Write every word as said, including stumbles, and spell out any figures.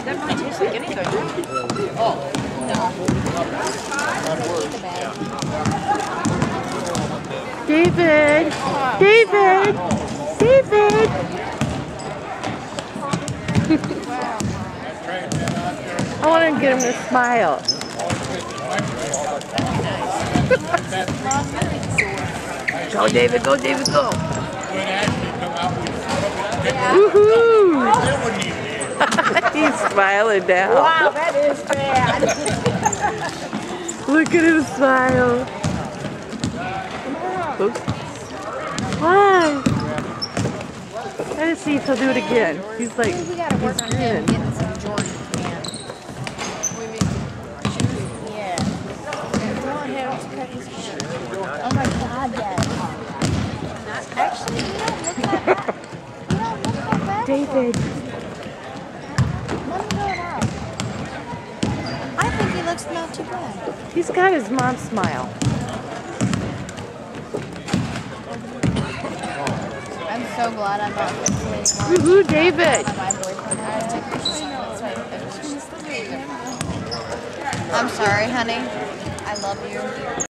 doesn't really taste like anything. Oh. David! David! David! I want to get him to smile. Go, David, go, David, go. Woohoo! He's smiling now. Wow, that is bad. Look at him smile. Oops. Why? Let's see if he'll do it again. He's like, We gotta work on him getting some Jordans, man. Yeah. Go ahead, cut his shirt. Oh my God, yes. Actually, you don't look that bad. You don't look that bad. David. Let him go it out. I think he looks not too bad. He's got his mom smile. I'm so glad I'm not fixing Woohoo, David! my boyfriend. I'm sorry, honey. I love you.